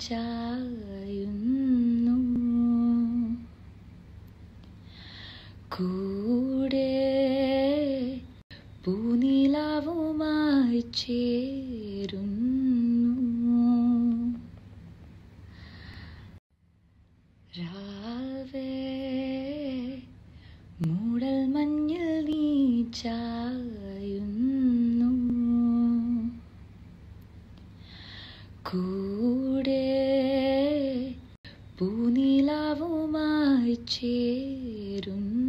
ചായുന്നു കൂടെ പൂനിലാവുമായി ചേരുന്നു രാവേ മൂടൽ മഞ്ഞിൽ നീ ചായുന്നു കൂടെ പൂനിലാവുമായി ചേരുന്നു